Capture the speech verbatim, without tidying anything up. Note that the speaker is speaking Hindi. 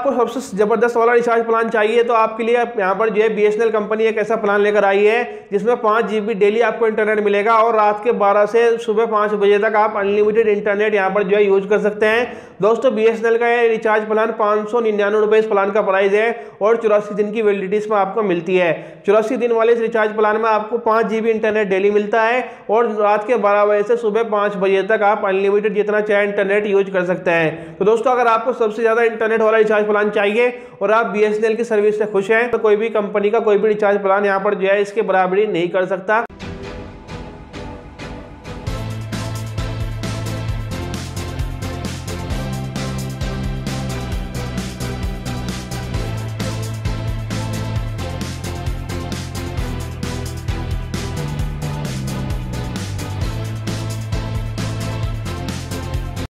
आपको सबसे जबरदस्त वाला रिचार्ज प्लान चाहिए तो आपके लिए यहाँ पर जो है बीएसएनएल कंपनी एक ऐसा प्लान लेकर आई है जिसमें पाँच जीबी डेली आपको इंटरनेट मिलेगा और रात के बारह से सुबह पाँच बजे तक आप अनलिमिटेड इंटरनेट यहाँ पर जो है यूज कर सकते हैं। दोस्तों बीएसएनएल का ये रिचार्ज प्लान पाँच सौ निन्यानवे रुपये इस प्लान का प्राइस है और चौरासी दिन की वैलिडिटी इसमें आपको मिलती है। चौरासी दिन वाले इस रिचार्ज प्लान में आपको पाँच जीबी इंटरनेट डेली मिलता है और रात के बारह बजे से सुबह पाँच बजे तक आप अनलिमिटेड जितना चाहे इंटरनेट यूज कर सकते हैं। तो दोस्तों अगर आपको सबसे ज़्यादा इंटरनेट वाला रिचार्ज प्लान चाहिए और आप बीएसएनएल की सर्विस से खुश हैं तो कोई भी कंपनी का कोई भी रिचार्ज प्लान यहाँ पर जो है इसके बराबरी नहीं कर सकता।